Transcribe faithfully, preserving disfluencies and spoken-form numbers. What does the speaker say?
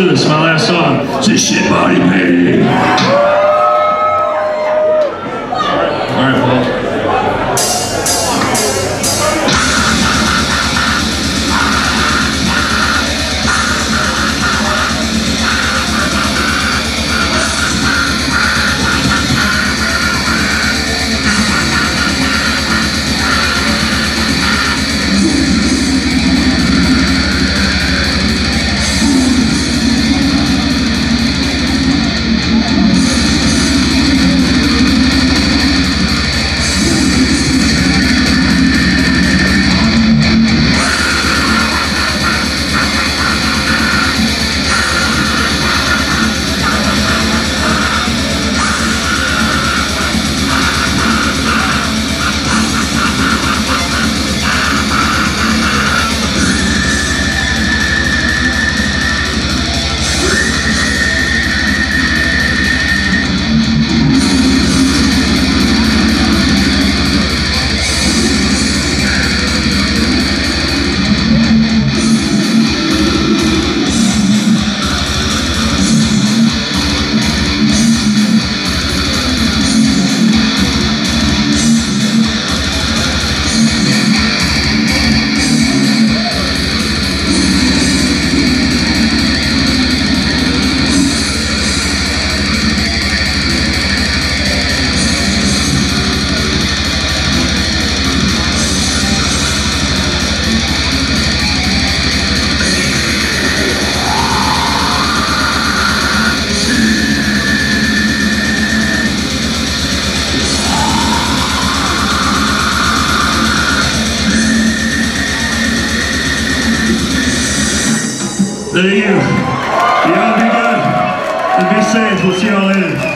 do this, my last song. It's a shit body pain. All right, Paul. There you go. Y'all be good and be safe. We'll see y'all later.